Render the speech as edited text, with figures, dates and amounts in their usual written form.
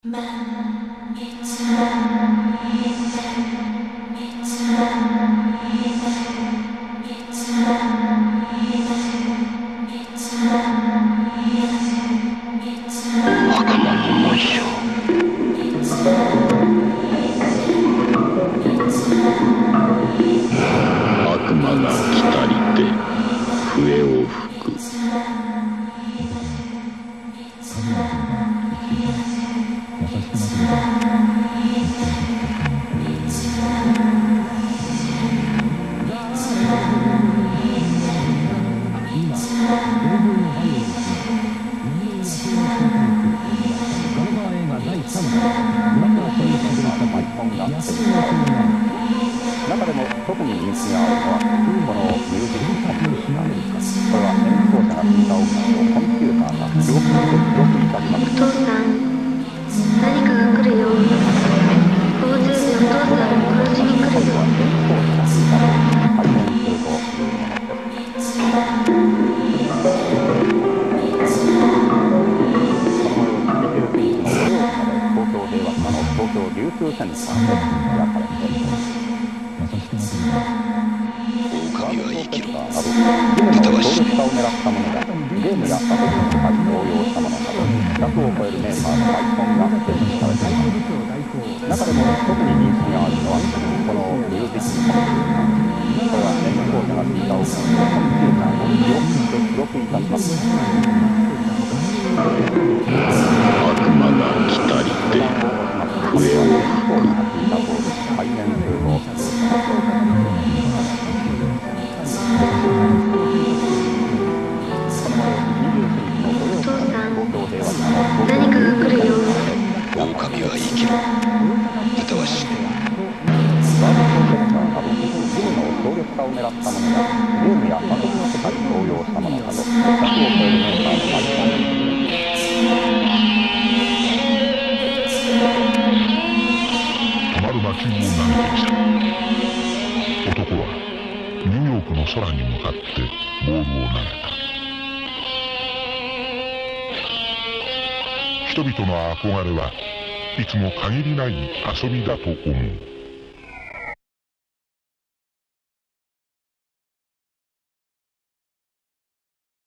悪魔が来たりて笛を吹く。 中でも特に人気があるのはこのミュージックコンプです。これは演奏者が弾いた音楽をコンピューターが記録いたします。 お父さん、何かが来るよ。大勢でお父さんを殺しに来るよ。 演奏者が弾いた音を再現するというものです。この29日の土曜日まで東京平和島の東京流通センターで開かれています。 狼は生きろ。 ゲームの強力化を狙ったものやゲームやアプリの開発を応用したものなど100を超えるメーカーのアイコンが展示されています。中でも特に人気があるのはこのミュージックコンプです。これは演奏者が弾いた音楽をコンピューターが記録いたします。 悪魔が来たりて笛を吹く。 再現するとお父さん、何かが来るよ。 狼は生きろ。または死ね。 ワードプロジェクターなどゲームの強力化を狙ったものやゲームやバトルの世界に応用したものなど100を超えるメーカーのアイコン止まる魔球を投げてきた。男はニューヨークの空に向かってボールを投げた。人々の憧れはいつも限りない遊びだと思う。